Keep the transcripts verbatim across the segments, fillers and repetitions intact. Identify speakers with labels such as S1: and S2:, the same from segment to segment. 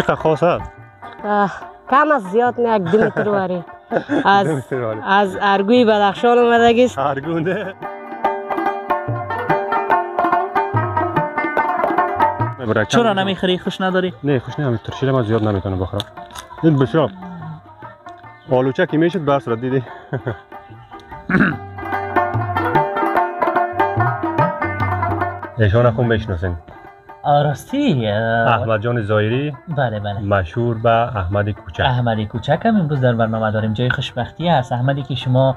S1: چقدر خاص هست؟
S2: کم از زیاد نه، یک دو متر واری. از از ارگوی بدخشان اومده است.
S1: ارگونه.
S3: چرا نمیخری؟ خوش نداری؟
S1: نه خوش نمیام، ترشیل من زیاد نمیتونم بخورم. این بسیار آلوچه که میشد بر صورت دیدی. ایشان خون میشناسین؟
S3: راستی
S1: احمد جان زایری.
S3: بله بله.
S1: مشهور به احمد کوچک.
S3: احمد کوچک هم امروز در برنامه داریم. جای خوشبختی است احمدی که شما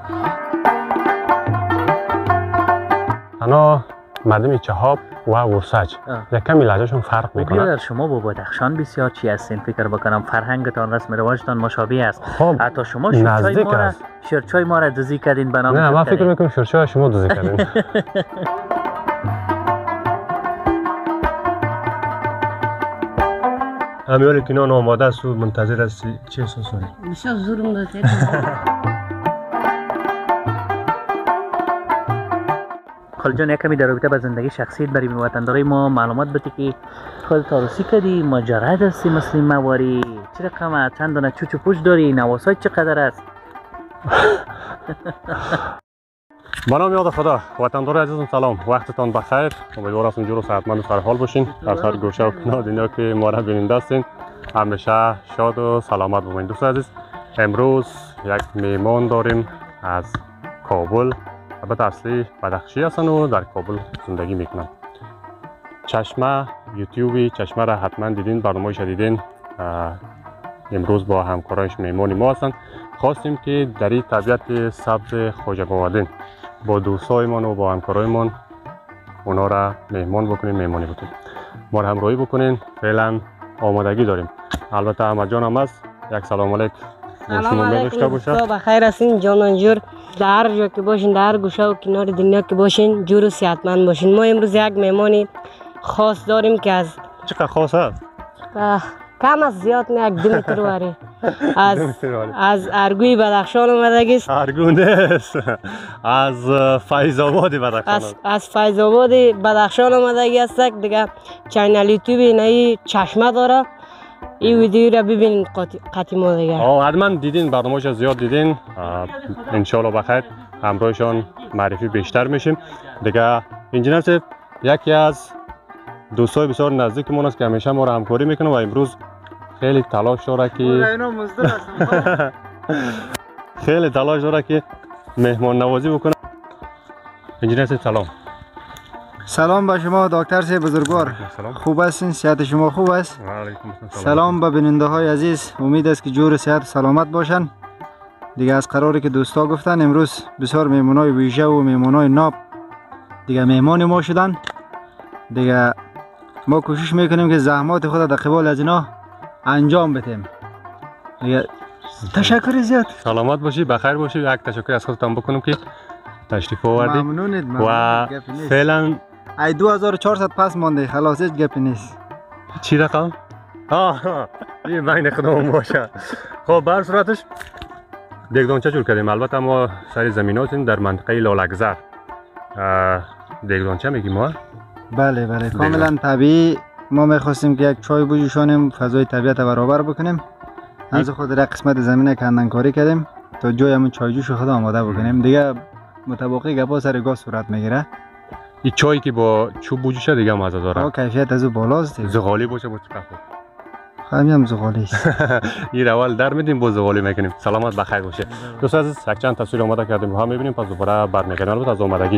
S1: انا مردم چهاب و ورسج یک کمی لهجهشون فرق میکنه.
S3: در شما با بدخشان بسیار چی هستین؟ فکر بکنم فرهنگتان، رسم رواجتان مشابه است.
S1: خب
S3: حتی شما شرچای ما را شرچای ما را دزی کردین به نام.
S1: نه من فکر میکنم شرچای شما دزی کردین. امیالی که نان آماده است و منتظر است چه احساس کنید؟
S2: بسیار زورم داد.
S3: خالد جان، یک کمی در رابطه با زندگی شخصیت برای وطندارای ما معلومات بده که خودت عروسی کردی، مجرد هستی، مسلم مواری، چه رقمه، چند دانه چوچو پوچ داری، نواسات چقدر است؟
S1: به نام یاد خدا. وطندار عزیزم سلام، وقتتان بخیر. امیدوارم جور و صحتمند و سرحال باشین. در هر گوشه و کنار دنیا که ما را بیننده هستین همیشه شاد و سلامت باشین. دوست عزیز، امروز یک میهمان داریم از کابل. البته اصلی بدخشی هستن و در کابل زندگی میکنن. چشمه یوتیوبی چشمه را حتما دیدین، برنامه‌اش دیدین. امروز با همکارایش میهمان ما هستن. خواستیم که در این طبیعت سبز خوش‌آبادین با دوستایمان و با همکارایمان اونا را مهمان بکنیم، مهمانی بکنیم. ما را همراهی بکنین. فعلا آمادگی داریم. البته احمد جان هم هست. یک سلام علیک
S2: سلام علیکم. بخیر هستین جانان جور. در هر جا که باشین، در هر گوشه و کنار دنیا که باشین، جور و صحتمند باشین. ما امروز یک مهمانی خاص داریم که از
S1: چقدر خاص هست؟
S2: کم از زیاد نه، یک دو متر واری. از از ارگوی بدخشان اومده است.
S1: ارگونه است. از فیض آباد بدخشان.
S2: از از فیض آباد بدخشان اومده است. دیگه چینل یوتیوب نئی چشمه داره. این ویدیو را ببینید قطعی ما دیگه.
S1: آه حتما دیدین، برنامه‌اش زیاد دیدین. ان شاء الله بخیر همراهشان معرفی بیشتر میشیم. دیگه انجینر صاحب یکی از دوستای بسیار نزدیکمون است که همیشه ما را همکاری میکنه و امروز خیلی تلاش داره که خیلی تلاش داره که مهمان نوازی بکنه. انجینر صاحب سلام.
S4: سلام به شما دکتر صاحب بزرگوار. خوب هستین؟ صحت شما خوب است؟ سلام به بیننده های عزیز. امید است که جور صحت و سلامت باشن. دیگه از قراری که دوستا گفتن امروز بسیار مهمونای ویژه و مهمونای ناب دیگه مهمان ما شدن. دیگه ما کوشش میکنیم که زحمات خود در قبال از اینا انجام بدیم. دیگه تشکر زیاد.
S1: سلامت باشی، بخیر باشی. یک تشکر از خودتان بکنم که تشریف آوردید.
S4: ممنونید.
S1: و فعلا
S4: ای دو هزار و چهارصد پس مانده، خلاص هیچ گپی نیست.
S1: چی رقم؟ آه این بین خودمون باشه. خب بر صورتش دیگدانچه جور کردیم. البته ما سر زمین هستیم در منطقه لالگزر. دیگدانچه میگیم ما؟
S4: بله بله کاملا طبیعی. ما میخواستیم که یک چای بجوشانیم، فضای طبیعت برابر بکنیم. از خود را قسمت زمینه کندنکاری کردیم تا جای همون چای جوش خود آماده بکنیم. دیگه مطابقی گپا سر گاز صورت میگیره.
S1: این چایی که با چوب بجوشه دیگه مزه داره.
S4: کیفیت از او بالاست.
S1: زغالی باشه با چقدر خوب.
S4: همین زغالی است.
S1: این اول در میدیم با زغالی میکنیم. سلامت بخیر باشه. دوست عزیز یک چند تصویر آماده کردیم هم میبینیم، پس دوباره برمیگردیم. البته از آمادگی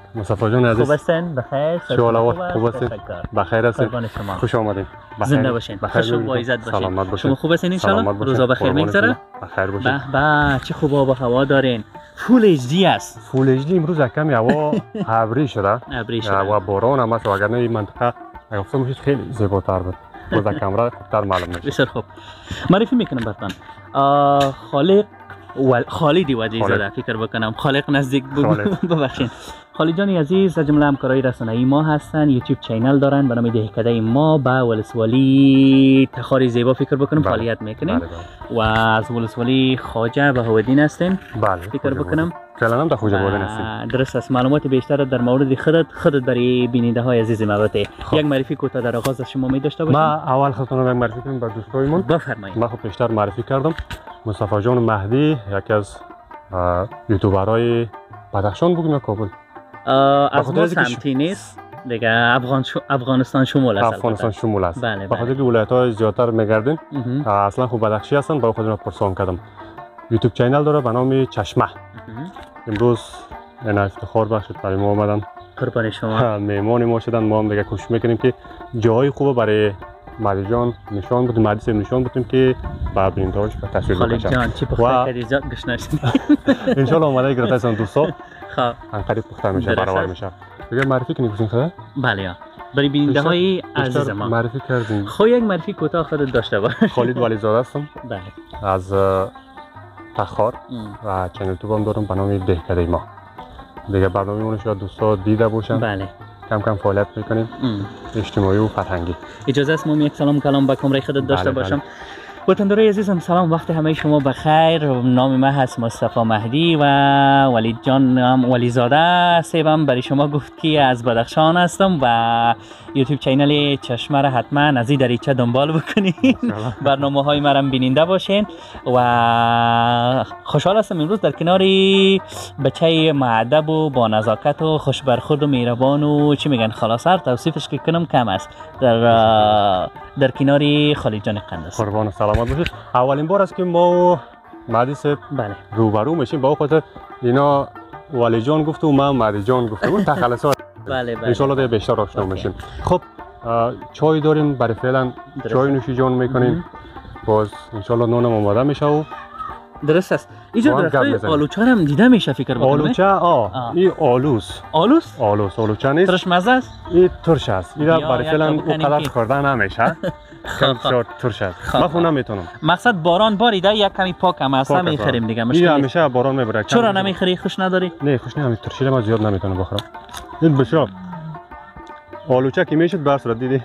S1: مصطفی جان عزیز
S3: خوب هستین؟ بخیر؟
S1: شما خوب هستین؟ بخیر هستین؟ خوش آمدین.
S3: زنده باشین. خوش و با عزت باشین.
S1: سلامت باشین.
S3: شما خوب هستین ان شاء الله؟ روزا بخیر میگذره؟
S1: بخیر باشین.
S3: به به چه خوب آب و هوا دارین. فول اچ دی است.
S1: فول اچ دی امروز کمی هوا ابری شده.
S3: ابری شده.
S1: و باران هم است و اگر نه این منطقه اگه گفتم میشه خیلی زیباتر بود. باز از کامرا خوبتر معلوم میشه.
S3: بسیار خوب. معرفی میکنم براتون. خالق و خالدی وادی زاده فکر بکنم خالق نزدیک بود ببخشید. خالد جان عزیز از جمله همکارای رسانه‌ای ما هستن، یوتیوب چینل دارن به نام دهکده ما با ولسوالی تخاری زیبا فکر بکنم
S1: بله.
S3: فعالیت میکنیم و از ولسوالی خواجه بهاءالدین هستیم.
S1: بله
S3: فکر بکنم
S1: فعلا هم در خواجه بهاءالدین هستیم.
S3: درست است. معلومات بیشتر در مورد خودت خودت برای بیننده های عزیز ما بده. یک معرفی کوتاه در آغاز از شما می داشته باشیم.
S1: ما اول خودتون رو معرفی کنیم به دوستایمون.
S3: بفرمایید.
S1: ما خب بیشتر معرفی کردم. مصطفی جان مهدی یکی از یوتیوبرای بدخشان بگیم یا کابل؟
S3: از ما سمتی نیست دیگه. افغان شو... افغانستان شمول است.
S1: افغانستان شمول است.
S3: بله
S1: به خاطر که ولایت‌های زیادتر میگردیم اصلا خوب بدخشی هستن. با خودم پرسان کردم. یوتیوب چینل داره به نام چشمه. امروز این افتخار بخشید برای ما اومدن.
S3: قربان شما.
S1: مهمان ما شدن. ما هم دیگه کوشش میکنیم که جای خوب برای مهدی جان نشان بدیم، مهدی صاحب نشان بدیم که با بیننده‌هاش به تصویر بکشن.
S3: خالد جان چی پخته کردی زیاد گشنه شد.
S1: ان شاء الله اومده گرفته هستن دوستا.
S3: خب
S1: ان قریب پخته میشه برابر میشه. دیگه معرفی کنید گوشین خدا.
S3: بله یا برای بیننده های عزیز ما
S1: معرفی کردیم.
S3: خب یک معرفی کوتاه خودت داشته باش.
S1: خالد ولی زاده هستم.
S3: بله.
S1: از تخار و چنل یوتیوب هم دارم به نام دهکده ما. دیگه برنامه‌مون شاید دوستا دیده باشن.
S3: بله.
S1: کم کم فعالیت میکنیم اجتماعی و فرهنگی.
S3: اجازه است ما یک سلام کلام به کمره خودت داشته
S1: بله
S3: باشم.
S1: بله.
S3: وطندارای عزیزم سلام، وقت همه شما بخیر. نام من هست مصطفی مهدی و ولید جان هم ولی زاده سیبم برای شما گفت که از بدخشان هستم و یوتیوب چینل چشمه را حتما از این دریچه دنبال بکنید. برنامه های مرم بیننده باشین و خوشحال هستم امروز در کنار بچه مؤدب و با نزاکت و خوش برخورد و مهربان و چی میگن خلاص توصیفش که کنم کم است در در کنار خالد جان قندس.
S1: قربان سلامت باشید. اولین بار است که ما مهدی صاحب
S3: بله
S1: روبرو میشیم. با خاطر اینا ولی جان گفت و من مهدی جان گفتم اون تخلصات.
S3: بله بله
S1: ان شاء الله بیشتر آشنا میشیم. خب چای داریم برای فعلا چای نوشی جان میکنیم. باز ان شاء الله نانم آماده میشه و
S3: درست است. اینجا درختای آلوچه هم دیده میشه فکر بکنم.
S1: آلوچه آ این آلوس.
S3: آلوس؟
S1: آلوس آلوچه نیست.
S3: ترش مزه است؟
S1: این ترش است. این برای فعلا اونقدر خورده نمیشه. کم شور ترش است. من خودم نمیتونم.
S3: مقصد باران باریده یک کمی پاک هم است میخریم دیگه.
S1: مشکل این همیشه باران میبره.
S3: چرا نمیخری؟ خوش نداری؟
S1: نه خوش نمیام. ترشیل ما زیاد نمیتونم بخورم. این بسیار آلوچه که میشد بر صورت دیدی.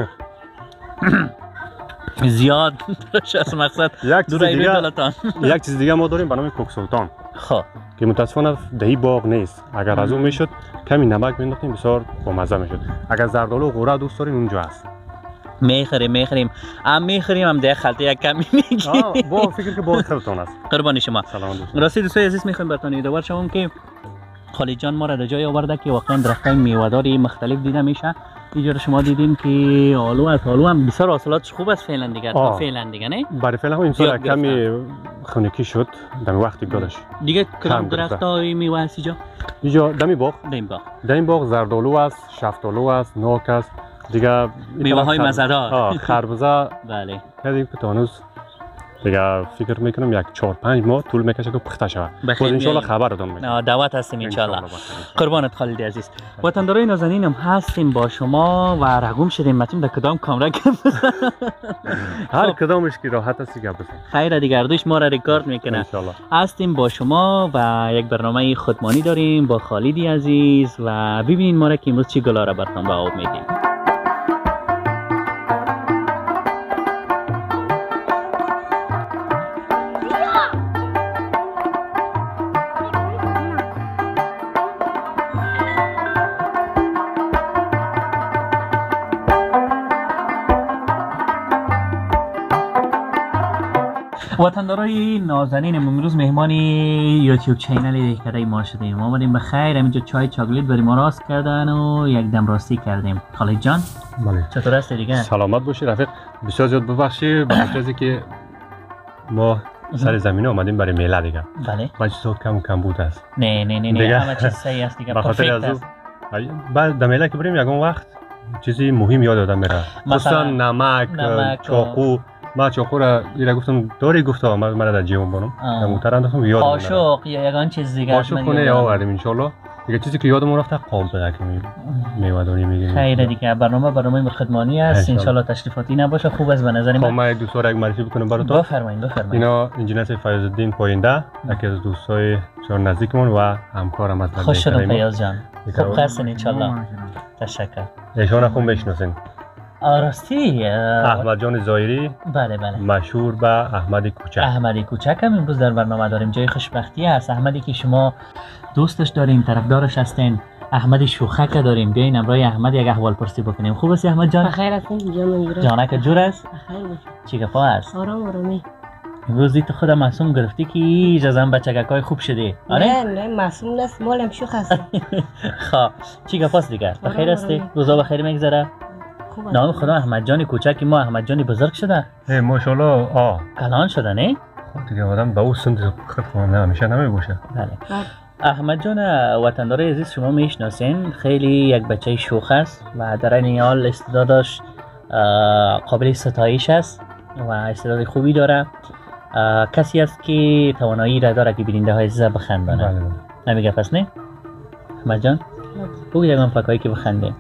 S3: زیاد ترش است مقصد.
S1: یک چیز دیگه یک چیز دیگه ما داریم به نام کوک سلطان.
S3: خب
S1: که متاسفانه دهی باغ نیست. اگر از اون میشد کمی نمک مینداختیم بسیار بامزه میشد. اگر زردآلو و قوره دوست دارین اونجا هست.
S3: میخریم میخریم هم میخریم هم ده خلطه یک کمی میگیریم.
S1: با فکر که با خودتون است.
S3: قربان شما.
S1: سلام دوست.
S3: راستی دوستای عزیز میخوایم براتون یادآور شوم که خالد جان ما را در جای آورده که واقعا درختای میوه‌داری مختلف دیده میشه. اینجا شما دیدین که آلو از آلو هم بسیار حاصلاتش خوب است فعلا دیگه. تا فعلا دیگه نه؟
S1: برای فعلا هم امسال کمی خنکی شد در وقتی گذشت.
S3: دیگه کدام درختای میوه است اینجا؟
S1: اینجا دمی باغ.
S3: دمی باغ.
S1: دمی باغ زردآلو است، شفتالو است، نوک است. دیگه
S3: میوه های مزه‌دار.
S1: آه خربزه.
S3: بله.
S1: کردیم که هنوز دیگه فکر میکنم یک چهار پنج ماه طول میکشه که پخته شود. باز ان شاء الله خبرتون میدم.
S3: دعوت هستیم ان شاء الله. قربانت خالد عزیز. وطندارای نازنینم هستیم با شما و رقم شدیم متیم در کدام کامera
S1: هر کدامش که راحت است گپ بزن.
S3: خیر دیگه اردوش ما را ریکارد میکنه.
S1: ان شاء الله.
S3: هستیم با شما و یک برنامه خودمانی داریم با خالدی عزیز و ببینین ما را که امروز چی گلا را براتون به آب میدیم. وطندارای نازنین امروز مهمانی یوتیوب چینل دهکده ما شدیم. ما اومدیم بخیر همینجا چای چاکلیت برای ما راست کردن و یک دم راستی کردیم. خالد جان
S1: بله
S3: چطور هستی دیگه؟
S1: سلامت باشی رفیق. بسیار زیاد ببخشید به خاطر اینکه ما سر زمین آمدیم برای میله دیگه.
S3: بله.
S1: و چیزا کم کم بود است.
S3: نه نه نه نه همه چیز صحیح است دیگه.
S1: پرفکت است. بعد در میله که بریم یکم وقت چیزی مهم یاد آدم میره. مثلا نمک، چاقو. ما چاقو را اینا گفتم داری گفتا من مرا در جیبم بانم. موتر انداختم یادم نمیاد.
S3: قاشق یا یگان چیز دیگه.
S1: قاشق کنه یا آوردیم ان شاء الله. دیگه چیزی که یادم رفته قام پیدا کنیم. میوه‌داری میگیریم.
S3: خیلی دیگه برنامه برنامه خدمانی است. ان شاء الله تشریفاتی نباشه خوب است به نظر من.
S1: خب من دوست دارم معرفی بکنم براتون.
S3: بفرمایید بفرمایید.
S1: اینا انجینیر فیاض الدین پاینده یکی از دوستای بسیار نزدیکمون و همکارم از
S3: خوش شدم فیاض جان. خوب هستین ان شاء الله. تشکر.
S1: ایشون خوب بشناسین.
S3: راستی
S1: احمد جان زایری.
S3: بله بله.
S1: مشهور به احمد کوچک.
S3: احمد کوچک هم امروز در برنامه داریم. جای خوشبختی است. احمدی که شما دوستش دارین، طرفدارش هستین. احمد شوخک داریم. بیاین امروز احمد یک احوال پرسی بکنیم. خوب است احمد جان؟
S2: بخیر هستین جان جور.
S3: جانک جور است؟
S2: بخیر باش.
S3: چی گفا است؟
S2: آرام آرامی.
S3: امروز تو خودم معصوم گرفتی که ایج از هم بچگکای خوب شدی.
S2: آره؟ نه نه معصوم نیست مالم شوخ است.
S3: خب چی گفاست دیگه؟ بخیر هستی؟ روزا بخیر میگذره؟ نام خدا احمد جان کوچک ما احمد جان بزرگ شده.
S1: ای ماشاءالله آ
S3: کلان شده نه؟
S1: خب دیگه آدم به اون سن خود نه همیشه نمیباشه.
S3: بله. احمد جان وطندار عزیز شما میشناسین خیلی یک بچه شوخ است و در این حال استعدادش قابل ستایش است و استعداد خوبی داره. کسی است که توانایی را داره که بیننده های عزیز بخندانه.
S1: بله بله.
S3: نمیگه پس نه؟ احمد جان بگو یکم فکایی که بخنده.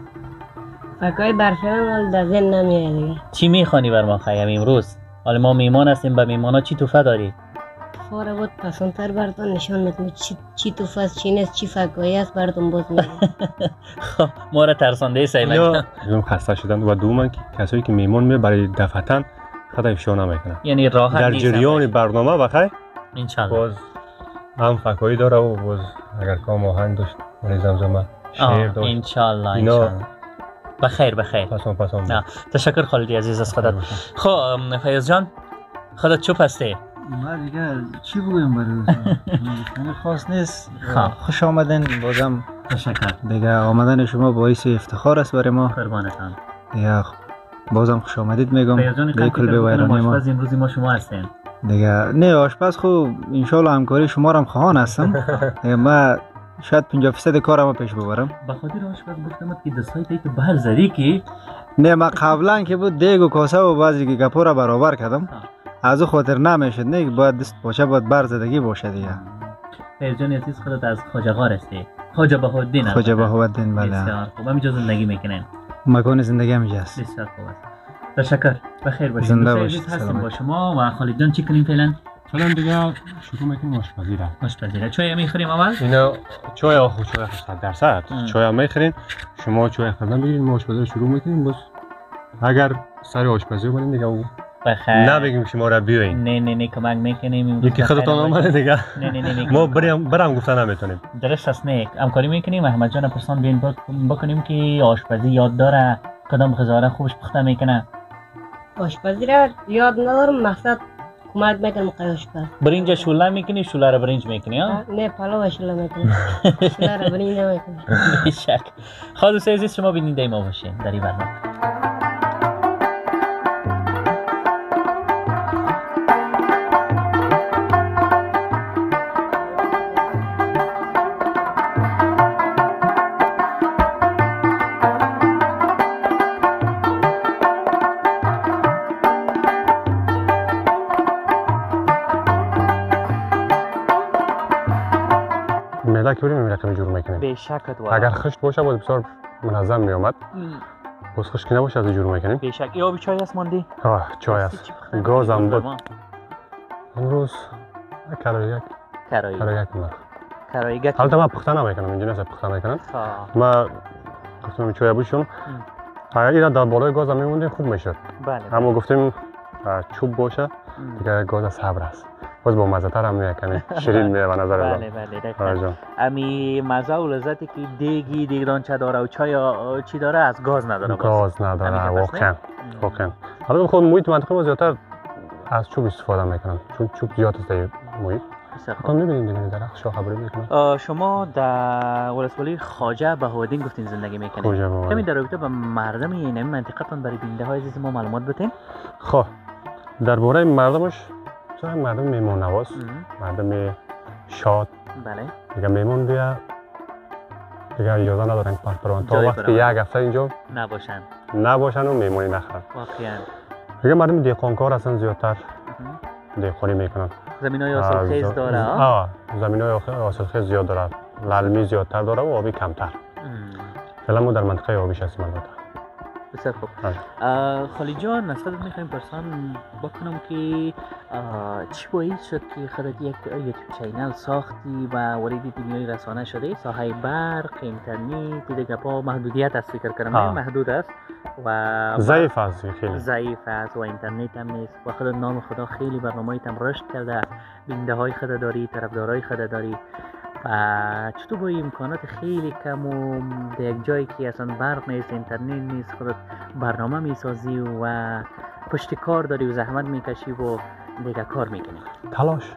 S2: فکای برشان حال در ذهن نمیاد دیگه.
S3: چی میخوانی بر ما خواهیم امروز؟ حالا ما میمان هستیم به میمانا چی توفه داری؟
S2: فاره بود پسندتر براتون نشان میدم چی چی توفه است چی نیست چی فکایی است براتون باز میگم.
S3: خب ما را ترسانده سیمه
S1: یا خسته شدن و دوم که کسایی که میمون می برای دفعتن خدا افشا نمیکنن.
S3: یعنی راحت
S1: در جریان برنامه بخیر
S3: ان شاء الله
S1: باز هم فکایی داره و باز اگر کام آهنگ داشت ولی زمزمه شعر داشت
S3: ان شاء الله ان شاء الله بخیر بخیر.
S1: پسون پسون.
S3: تشکر خالدی عزیز از خودت. خب فیاض جان خودت چوب هستی؟
S4: ما دیگه چی بگویم برای من خاص نیست. خوش آمدین بازم.
S3: تشکر.
S4: دیگه آمدن شما باعث افتخار است برای ما.
S3: قربانتان.
S4: دیگه بازم خوش آمدید میگم.
S3: به کل به ویرانی ما. آشپز امروزی ما شما هستین.
S4: دیگه نه آشپز خو ان شاء الله همکاری شما را هم خواهان هستم. دیگه ما شاید پنجاه درصد کارم پیش ببرم.
S3: به خاطر آشپز گفتم که دستای تو بهر زدی که
S4: نه ما قبلا که بود دیگ و کاسه و بعضی که گپا را برابر کردم. از او خاطر نمیشد نه باید دست باشه باید بر زدگی باشه دیگه.
S3: خیر جان عزیز خودت از خواجه‌غار هستی. خواجه بهاءالدین.
S4: خواجه بهاءالدین بله.
S3: بسیار خوب. همینجا زندگی میکنین.
S4: مکان زندگی همینجا است.
S3: بسیار خوب است. تشکر. بخیر باشید.
S4: زنده باشید.
S3: هستیم با شما و خالد جان چی کنیم فعلا؟
S1: فعلا دیگه شروع میکنیم آشپزی را.
S3: آشپزی را. چای میخوریم اول؟
S1: اینا چای آخو چای صد درصد. چای هم میخورین. شما چای خردن بگیرید ما آشپزی رو شروع میکنیم بس. اگر سر آشپزی کنین دیگه او
S3: بخیر.
S1: نه بگیم شما را بیاین.
S3: نه نه نه کمک میکنیم.
S1: یکی خودتون اومده دیگه.
S3: نه نه نه
S1: ما بریم برام گفتن نمیتونیم.
S3: درست است نه. همکاری میکنیم احمد جان پرسان بیاین بکنیم که آشپزی یاد داره کدام غذا را خوبش پخته میکنه.
S2: آشپزی را یاد ندارم مقصد کمک میکنم قای آشپز.
S3: برنج شوله میکنی شوله را برنج میکنی ها؟
S2: نه پلو شوله میکنم. شوله را برنج نمیکنم.
S3: بیشک. خالص عزیز شما بیننده ما باشین در این برنامه.
S1: میله که بریم میله که جور میکنیم.
S3: به شک
S1: اگر خشک باشه باید بسیار منظم میامد. باز خشک نباشه از جور میکنیم.
S3: به شک. یا آبی چای هست ماندی؟
S1: آه چای هست. گاز هم بود. امروز کرای یک.
S3: کرای.
S1: کرای یک نه.
S3: کرای یک.
S1: البته من پخته نمیکنم اینجا نیست پخته میکنم. ما گفتم چای بوشون. اگر اینا در بالای گاز هم میموندیم خوب میشد.
S3: بله.
S1: اما گفتیم چوب باشه دیگه گاز صبر است. باز با مزه تر هم میاد کمی شیرین میاد به نظر من.
S3: بله بله دقیقاً. امی مزه و لذتی که دیگی دیگرانچه داره و چای چی داره از گاز نداره.
S1: گاز نداره واقعا. واقعا. حالا خود محیط منطقه ما زیادتر از چوب استفاده میکنن چون چوب زیاد است در محیط. تو میبینید دیگه درخت شاخه بری میکنن.
S3: شما در ولسوالی خواجه بهاءالدین گفتین زندگی میکنید. کمی در رابطه با مردم این منطقه تون برای بیننده های عزیز ما معلومات بدین؟
S1: خب درباره مردمش مثلا مردم میمون نواز، مردم شاد.
S3: بله.
S1: دیگه میمون بیا دیگه اجازه ندارن پس برون تا وقتی یک هفته اینجا
S3: نباشن
S1: نباشن و میمونی نخرن.
S3: واقعا.
S1: دیگه مردم دیقانکار هستن زیادتر دیقانی میکنن.
S3: زمینای حاصلخیز داره؟
S1: آه زمینای حاصلخیز زیاد داره. للمی زیادتر داره و آبی کمتر. فعلا ما در منطقه آبیش هستیم البته.
S3: بسیار خوب. خالی جان نسبت میخوایم پرسان بکنم که چی باعث شد که خودت یک یوتیوب چینل ساختی و وارد دنیای رسانه شده؟ ساحه برق، اینترنت، دیگه با محدودیت است فکر کنم محدود است و
S1: ضعیف است خیلی.
S3: ضعیف است و اینترنت هم نیست و خود نام خدا خیلی برنامه‌ایت هم رشد کرده، بیننده های خود داری، طرفدارای خود داری. و چطور با امکانات خیلی کم و در یک جایی که اصلا برق نیست، اینترنت نیست، خودت برنامه میسازی و پشت کار داری و زحمت میکشی و دیگه کار میکنی؟
S1: تلاش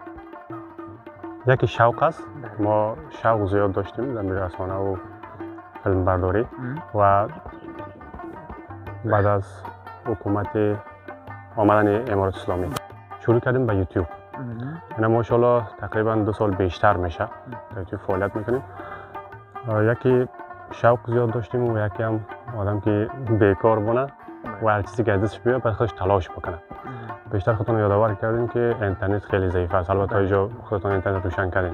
S1: یکی شوق است. ما شوق زیاد داشتیم در رسانه و فیلم برداری و بعد از حکومت آمدن امارات اسلامی شروع کردیم به یوتیوب. اینا ماشاءالله تقریبا دو سال بیشتر میشه در یوتیوب فعالیت میکنیم. یکی شوق زیاد داشتیم و یکی هم آدم که بیکار بونه و هر چیزی که از دستش بیاد باید خودش تلاش بکنه. بیشتر خودتون یادآور کردیم که اینترنت خیلی ضعیف است. البته اینجا خودتون اینترنت روشن کردین.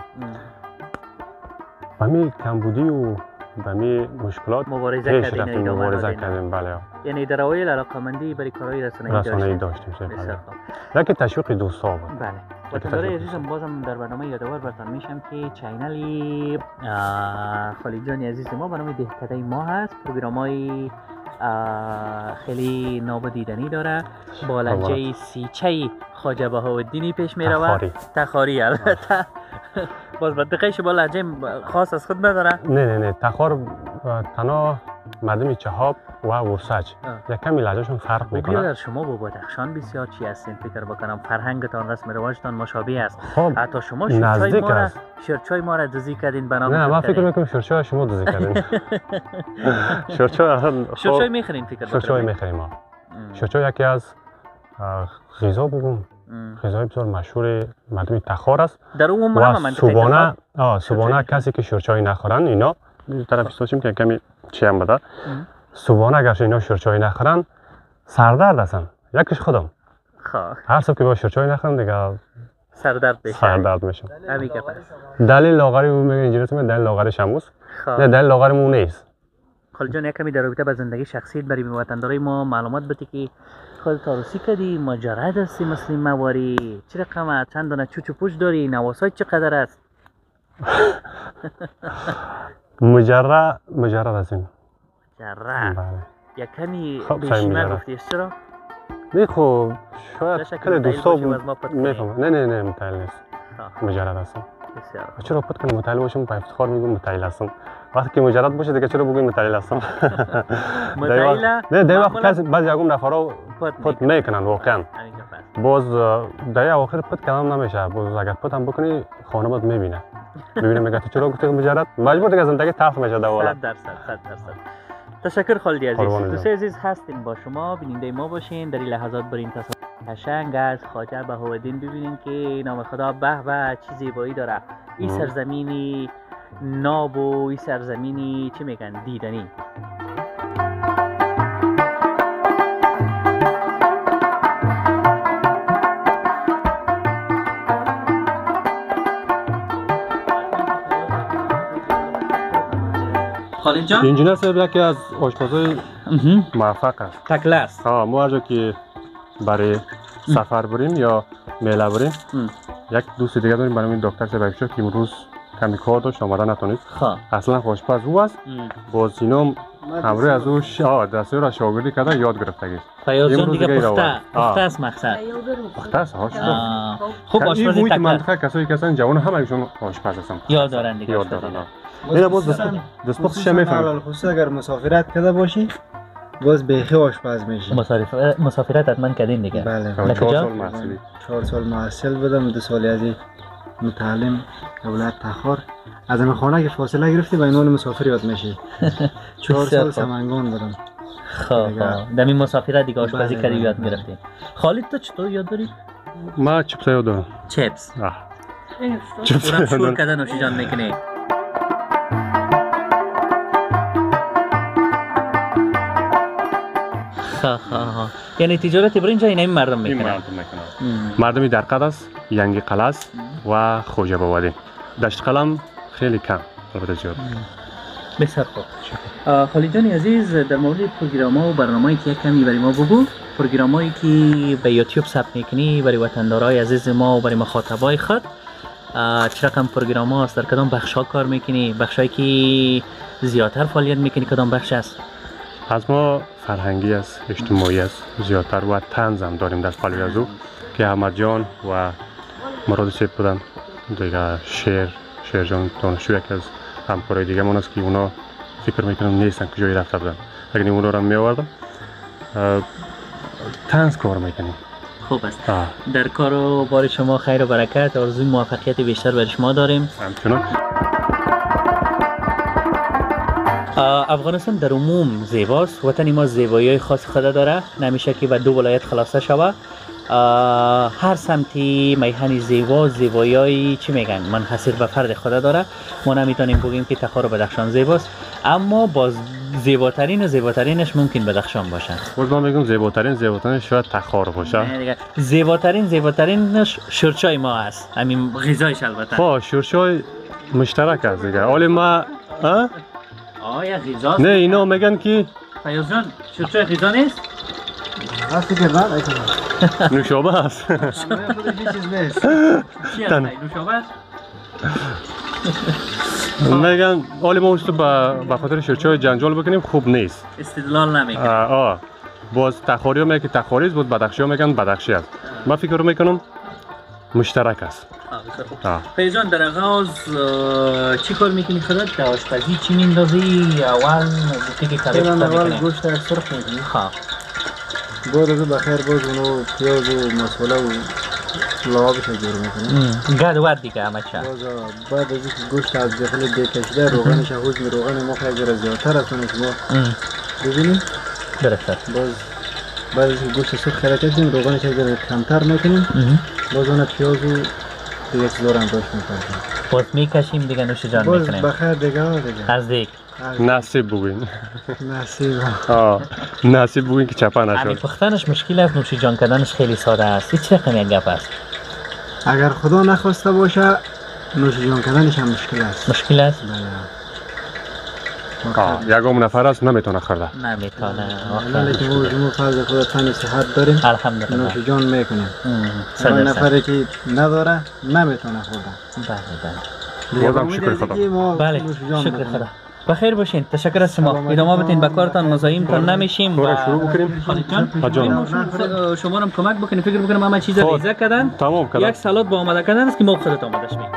S1: و می کمبودی و با می مشکلات
S3: مبارزه کردیم،
S1: مبارزه کردیم. بله.
S3: یعنی در اوایل علاقه‌مندی برای کارهای رسانه‌ای داشتیم.
S1: رسانه‌ای داشتیم. یکی تشویق دوستا بود.
S3: بله. وطندارای عزیزم بازم در برنامه یادآور براتون میشم که چینل خالد جان عزیز ما برنامه دهکده ما هست. پروگرام‌های خیلی ناب دیدنی داره با لهجه سیچه خواجه بهاءالدینی پیش میره.
S1: تخاری
S3: تخاری البته باز منطقه‌اش با لهجه خاص از خود نداره.
S1: نه نه نه تخار تنها مردم چهاب و ورسج یک کمی لهجهشون فرق میکنه.
S3: در شما با بدخشان بسیار چی هستین فکر بکنم، فرهنگتان رسم رواجتان مشابه است.
S1: خب
S3: حتی شما شرچای ما را شرچای ما را دزی کردین بنام.
S1: نه من فکر میکنم شرچای شما دزی کردین. شرچای
S3: شرچای میخرین فکر بکنم.
S1: شرچای میخریم ما. شرچای یکی از غذا بگم غذای بسیار مشهور مردم تخار است.
S3: در اون منطقه منطقه
S1: صبحانه آ صبحانه کسی که شرچای نخورن اینا طرف استاشیم که کمی چی هم بده. صبحانه اگر اینا شرچای نخورن سردرد هستن. یکیش خودم.
S3: خب
S1: هر صبح که با شرچای نخورم دیگه
S3: سردرد میشه.
S1: سردرد میشه.
S3: همین که پس.
S1: دلیل لاغری او میگه اینجوری است، دلیل لاغری شموس. نه دلیل لاغری مون نیست.
S3: خالد جان یکمی در رابطه با زندگی شخصیت برای وطندارای ما معلومات بده که خودت عروسی کردی، مجرد هستی مسلم مواری، چه رقمه، چند دانه چوچ و پوچ داری، نواسات چقدر است؟
S1: مجرد مجرد هستیم.
S3: مجرد.
S1: بله.
S3: یک کمی بیشیمه گفتی چرا؟
S1: نه خب شاید کل دوستا میفهمم. نه نه نه متعیل نیست. مجرد هستم.
S3: بسیار.
S1: چرا پد کنم متعیل باشم با افتخار میگم متعیل هستم. وقتی که مجرد باشه دیگه چرا بگیم متعیل هستم؟
S3: متعیل؟
S1: نه در وقت کسی بعضی یگم نفرا پد میکنن واقعا. باز در آخر پد کلام نمیشه. باز اگر پد هم بکنی خانه باد میبینه. میبینه میگه تو چرا گفتی مجرد؟ مجبور دیگه زندگی تلخ میشه دوباره.
S3: صد درصد صد درصد. تشکر خالدی عزیز. دوستان عزیز هستین با شما بیننده ما باشین در این لحظات برین تصاویر قشنگ از خواجه بهاءالدین ببینین که نام خدا به به چه زیبایی داره. این سرزمینی ناب و این سرزمینی چی میگن دیدنی. خالد جان
S1: انجینر صاحب یکی از آشپزای موفق است.
S3: تکله است.
S1: ها ما هر جا که برای سفر بریم یا میله بریم یک دوست دیگه داریم برای دکتر صاحب که امروز کمی کار داشت آمدن نتونست. اصلا آشپز او است. باز اینا همراه از او شاه دستور را شاگردی کردن یاد گرفتگی.
S3: فیاض جان دیگه پخته پخته است مقصد.
S1: پخته است ها.
S3: خوب آشپزی تکله.
S1: منطقه کسایی که هستن جوان همشون آشپز هستن.
S3: یاد دارن دیگه.
S1: یاد دارن. اینا باز دستپخش میفهمن.
S4: خصوصا اگر مسافرت کرده باشی باز بیخی آشپز میشی.
S3: مسافرت مسافرت حتما کردین دیگه.
S4: بله.
S1: چهار سال محصلی.
S4: چهار سال محصل بودم، دو سالی از متعلم ولایت تخار. از این خانه که فاصله گرفتی به عنوان مسافر یاد میشی. چهار سال سمنگان بودم.
S3: خب دمی مسافرت دیگه آشپزی کردی یاد گرفتی. خالد تو چطور یاد داری؟
S1: ما چیپس یاد دارم.
S3: چیپس.
S1: آه.
S3: چیپس شور کردن نوشی جان میکنی. خا خا یعنی تجارت برنج این مردم میکنن.
S1: مردمی در قد است، ینگی قلعه است و خوجه بوادی. دشت قلم خیلی کم البته زیاد.
S3: بسیار خوب. خالد جان عزیز در مورد پروگرام‌ها و برنامه‌ای که یک کمی برای ما بگو. پروگرام‌هایی که به یوتیوب ثبت میکنی برای وطندارای عزیز ما و برای مخاطبای خود چه رقم پروگرام هست، در کدام بخش‌ها کار میکنی، بخشایی که زیادتر فعالیت میکنی کدام بخش است؟
S1: از ما فرهنگی است، اجتماعی است زیادتر و طنز هم داریم در قالب از او که احمد جان و مراد سیب بودن دیگه. شعر شعر جان دانشجو یک از همکارای دیگه من است که اونا فکر میکنم نیستن کجایی رفته بودن، اگر اونا رو میآوردم طنز کار میکنیم.
S3: خوب است. آه. در کار و بار شما خیر و برکت، آرزوی موفقیت بیشتر برای شما داریم.
S1: همچنان.
S3: افغانستان در عموم زیباست، وطن ما زیبایی خاص خود داره، نمیشه که به دو ولایت خلاصه شود. هر سمتی میهن زیبا زیبایی چی میگن منحصر به فرد خود داره. ما نمیتونیم بگیم که تخار و بدخشان زیباست، اما باز زیباترین و زیباترینش ممکن بدخشان باشه.
S1: باز من میگم زیباترین زیباترینش شاید تخار باشه.
S3: زیباترین زیباترینش شورچای ما است، همین غذایش البته.
S1: خب شورچای مشترک است دیگه. ولی ما ها
S3: آیا غذا
S1: نه اینا میگن که
S3: فیاض جان شورچای غذا نیست؟
S4: هستی که بعد ایتون
S1: نوشابه است.
S3: چی است نوشابه است؟
S1: میگن ولی ما اصلا به خاطر شورچای جنجال بکنیم خوب نیست،
S3: استدلال نمیکنیم.
S1: آه باز تخاری ها میگن که تخاری است، باز بدخشی ها میگن بدخشی است. من فکر میکنم مشترک است.
S3: فیاض جان در آغاز چی کار میکنی خودت؟ در آشپزی چی میندازی؟ اول گفتی که کاری
S4: میکنی؟ اول گوشت را سرخ میکنی.
S3: خواه
S4: بعد از بخیر باز اونو پیاز و مساله و لعابش رو جور میکنیم.
S3: گرد ورد دیگه همه چه.
S4: بعد از اینکه گوشت از داخل بکشیده روغنش حجم روغن ما خیلی ذره زیادتر است اون شما ببینیم.
S3: درسته.
S4: باز بعد از اینکه گوشت سرخ خیلی کردیم روغنش ذره کمتر میکنیم. باز اون پیاز و دیگه چیزا رو هم داشت میکنیم.
S3: باز میکشیم دیگه نوش جان میکنیم.
S4: باز بخیر دیگه دیگه.
S3: از دیگه.
S1: نصیب بگوین.
S4: نصیب.
S1: آه نصیب بگوین که چپا نشد.
S3: همین پختنش مشکل است، نوش جان کردنش خیلی ساده است. هیچ رقم یک گپ است.
S4: اگر خدا نخواسته باشه نوش جان کردنش هم مشکل است.
S3: مشکل است؟
S1: بله. یکم نفر است نمیتونه خورده.
S3: نمیتونه.
S4: ولی که ما جمهور فرض خدا تن صحت داریم.
S3: الحمدلله.
S4: نوش جان میکنیم. اون نفری که نداره نمیتونه خورده.
S3: بله بله.
S1: بازم شکر خدا.
S3: بله شکر خدا. بخیر باشین. تشکر از شما. ادامه بدین به کارتان، مزاحمتان نمیشیم.
S1: و شروع بکنیم.
S3: خالد جان شما هم کمک بکنید. فکر میکنم همه چیزا ریزه کردن.
S1: تمام کردن.
S3: یک سالاد با آماده کردن است که ما خودت آمادهش میکنیم.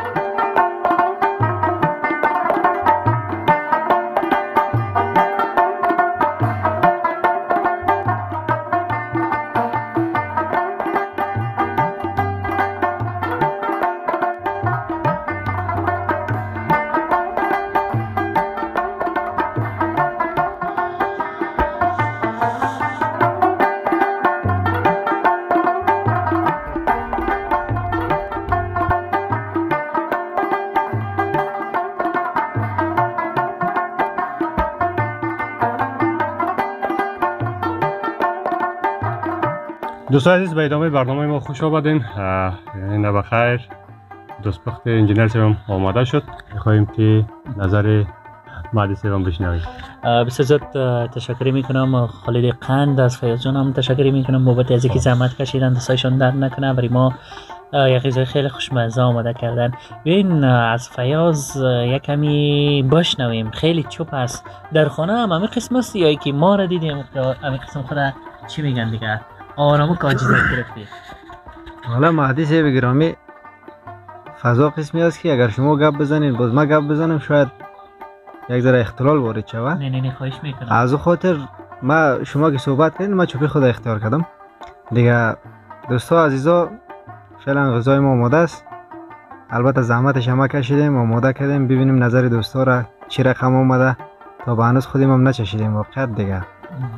S1: دوستان عزیز به ادامه برنامه ما خوش آمدین. این بخیر دوستبخت انجینر سیوم آماده شد، میخواییم که نظر مهدی سیوم بشنویم.
S3: بسیار زیاد تشکر میکنم خالد قند از فیاض جان هم تشکر میکنم بابت از اینکه زحمت کشیدن، دستایشان درد نکنه برای ما یک غذای خیلی خوشمزه آماده کردن. ببین از فیاض یک کمی بشنویم، خیلی چوب است در خانه هم همین قسم است یا که ما را دیدیم همین قسم خود چی میگن دیگه آرامو کاجیزه گرفتی.
S4: حالا مهدی صاحب گرامی فضا قسمی است که اگر شما گپ بزنید باز ما گپ بزنم شاید یک ذره اختلال وارد شود.
S3: نه نه نه خواهش میکنم.
S4: از او خاطر ما شما که صحبت کردین ما چوپی خود اختیار کردم دیگه. دوستا عزیزا فعلا غذای ما آماده است، البته زحمتش هم کشیدیم آماده کردیم، ببینیم نظر دوستا را چی رقم آمده تا به هنوز خودیم هم نچشیدیم واقعیت دیگه.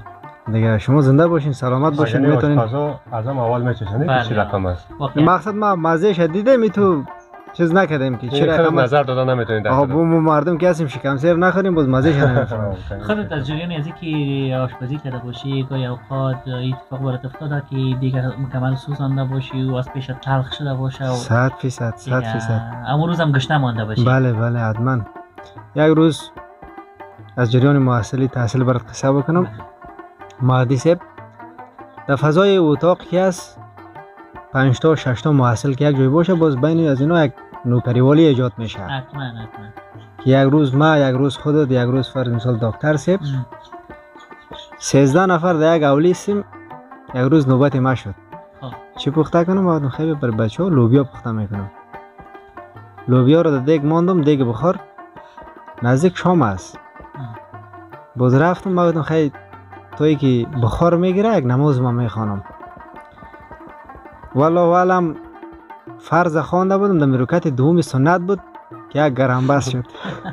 S4: دیگه شما زنده باشین، سلامت باشین. میتونین
S1: از هم اول میچشنید که چی رقم است.
S4: مقصد ما مزهش دیدیم می تو چیز نکردیم که چی رقم
S1: نظر دادن نمیتونید.
S4: آها بو مردم که هستیم شکم سیر نخوریم باز مزهش نمیفهمیم.
S3: خودت از جریان از اینکه آشپزی کرده باشی گاهی اوقات اتفاق برات افتاده که دیگه مکمل سوزانده باشی و از پیش تلخ شده باشه و
S4: صد فیصد صد فیصد
S3: اما روز هم گشنه مانده باشی؟
S4: بله بله حتما. یک روز از جریان محصلی تحصیل برات قصه بکنم. مهدی صاحب در فضای اتاق که است پنج تا شش تا محصل که یک جای باشه باز بین از اینا یک نوکریوالی ایجاد میشه.
S3: حتما حتما.
S4: که یک روز ما، یک روز خودت، یک روز فرض مثال دکتر صاحب سیزده نفر در یک اولی هستیم. یک روز نوبت ما شد. چی پخته کنم؟ آدم خیلی بر بچه ها لوبیا پخته میکنم. لوبیا رو در دیگ ماندم، دیگ بخار نزدیک شام است. باز رفتم ما گفتم خیلی تویی که بخار میگیره یک نماز ما میخوانم. والا والم فرض خوانده بودم، در مرکت دومی سنت بود که یک گرم بس شد.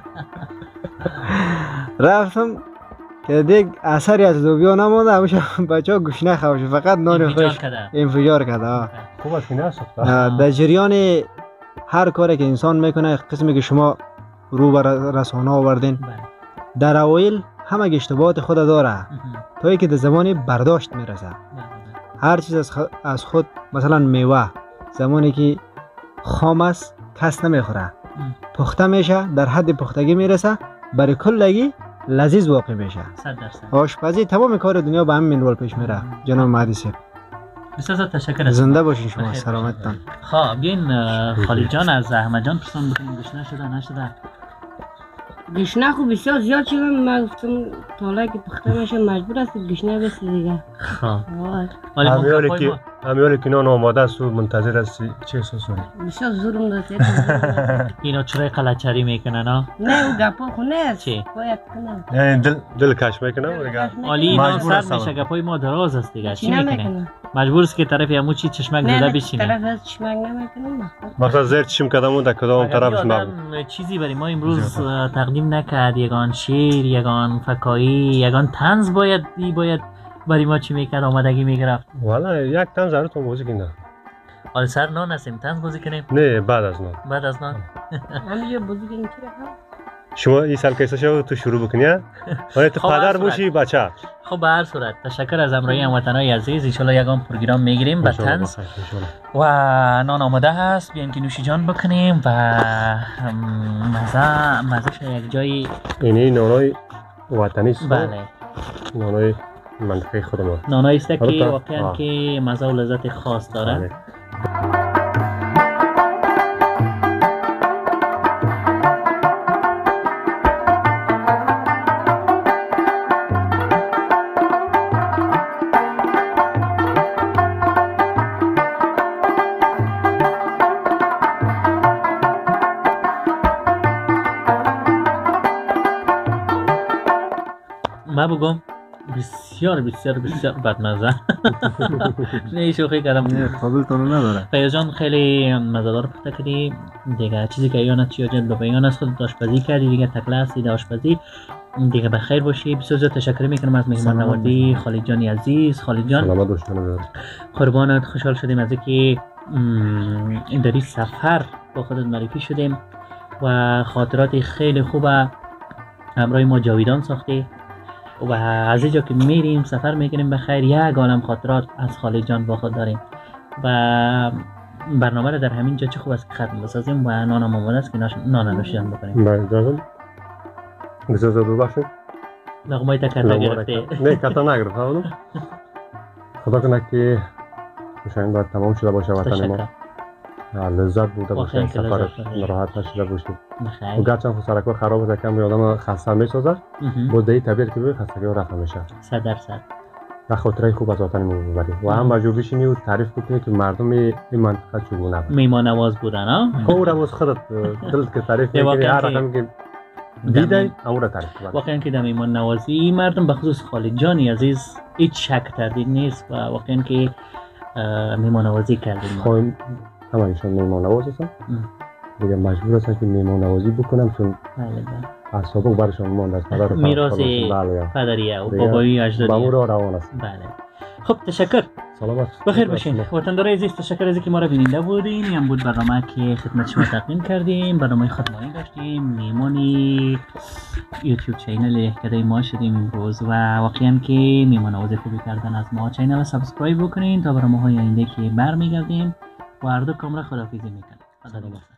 S4: رفتم که دیگه اثری از لوبیا نمونده، همیشه بچه ها گوشنه خوشه فقط نان خوش انفجار کرده.
S1: خوب است که نست.
S4: در جریان هر کاری که انسان میکنه قسمی که شما رو بر رسانه آوردین در اوایل همه اشتباهات خود داره تا اینکه در زمانی برداشت میرسه. هر چیز از, خ... از خود مثلا میوه زمانی که خام است کس نمیخوره، پخته میشه در حد پختگی میرسه برای کلگی لذیذ واقع میشه.
S3: صد درصد.
S4: آشپزی تمام کار دنیا به همین رول پیش میره. جناب مهدی صاحب
S3: بسیار تشکر.
S4: زنده باشین شما، سلامتتان.
S3: خب بیاین خالد جان از احمد جان پرسان بکنیم گشنه شده نشده؟
S2: گشنه خوب بسیار زیاد شده. من گفتم تاله که پخته میشه مجبور است گشنه بسی دیگه.
S3: خب
S1: همیالی که همیالی که نان آماده است و منتظر است چه احساس کنی؟
S2: بسیار زورم داشته.
S3: اینا چرا قلچری میکنن ها؟
S2: نه او گپا خونه است.
S3: چی؟
S2: باید کنم.
S1: یعنی دل دل کش میکنم دیگه.
S3: عالی اینا سرد میشه گپای ما دراز است دیگه. چی میکنه؟ مجبور است که طرف همو چی چشمک زده بشینه.
S2: طرف از چشمک نمیکنم.
S1: مثلا زیر چشم کدامون در کدام طرفش نبود.
S3: چیزی برای ما امروز تقدیم نکرد. یگان شعر، یگان فکایی، یگان طنز باید دی باید برای ما چی میکرد آمادگی میگرفت.
S1: والا یک طنز ضرورتون بازی کنه.
S3: حالا سر نان هستیم طنز بازی کنیم؟
S1: نه بعد از نان.
S3: بعد از نان.
S2: همینجا بازی کنیم چی
S1: شما این سال کیسه شو تو شروع بکنی ها؟ ولی تو پدر باشی بچه.
S3: خب به هر صورت تشکر از همراهی هموطنای عزیز. ان شاء الله یگان پروگرام میگیریم با طنز و نان آماده هست. بیاین که نوشی جان بکنیم و مزه مزهش یک جایی
S1: اینی نانای وطنی است.
S3: بله
S1: نانای منطقه خودمان.
S3: نانایی است که واقعا که مزه و لذت خاص داره. بله. ما بگم بسیار بسیار بسیار بدمزه. نه شوخی کردم.
S4: قابلتون نداره.
S3: فیاض جان خیلی مزه‌دار پخته کردی دیگه. چیزی که یانت چی جلب به بیان است خودت آشپزی کردی دیگه. تکله هستی آشپزی دیگه. بخیر باشی. بسیار زیاد تشکر میکنم از مهمان نوازی خالد جان عزیز. خالد جان
S1: سلامت باشید.
S3: قربانت. خوشحال شدیم از اینکه این داری سفر با خودت معرفی شدیم و خاطرات خیلی خوبه همراه ما جاویدان ساختی و از اینجا که میریم سفر میکنیم بخیر یک عالم خاطرات از خالد جان با خود داریم و برنامه رو در همین جا چه خوب است که ختم بسازیم و نان هم آماده است که نان نوشیدن بکنیم.
S1: بله جان. بسیار زیاد ببخشید.
S3: لقمه تا کتا گرفته.
S1: نه کتا نگرفته. خدا کنه که شاید باید تمام شده باشه وطن ما. لذت بوده باشه سفر راحت نشده باشید. و گرچه هم سرکار خراب است کم آدم خسته میسازد باز دیگه طبیعت که ببین خستگی ها رفع میشه.
S3: صد درصد.
S1: و خاطره خوب از وطن ما ببرید و هم مجبور بشینی و تعریف بکنی که مردم این منطقه چگونه بود.
S3: میهمان نواز بودن ها.
S1: خود رو خودت دلت که تعریف میکنی هر رقمی که دیدی اون رو تعریف کنی.
S3: واقعا که در میهمان نوازی مردم به خصوص خالد جانی عزیز هیچ شک تردید نیست و واقعا که میهمان نوازی کردیم.
S1: خب همه ایشان میهمان نواز هستن دیگه مجبور هستم که میهمان نوازی بکنم، چون
S3: بله بله
S1: از سابق برشان مانده از پدر و
S3: میراث
S1: بله
S3: پدریه و بابایی اجدادی
S1: با را روان است.
S3: بله خب تشکر،
S1: سلامت
S3: بخیر باشین وطندارای عزیز. تشکر از اینکه ما را بیننده بودین. این هم بود برنامه که خدمت شما تقدیم کردیم، برنامه خودمانی داشتیم، میمونی یوتیوب چینل کدای ما شدیم امروز و واقعا که میمون نوازی خوبی کردن از ما. چینل را سابسکرایب بکنین تا برنامه های آینده که برمیگردیم و هر دو کاملا خداحافظی میکنیم.